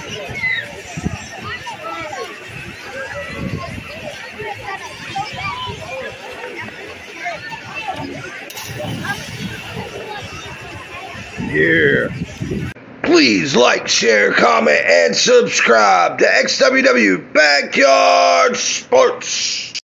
Yeah. Please like, share, comment, and subscribe to XWW Backyard Sports.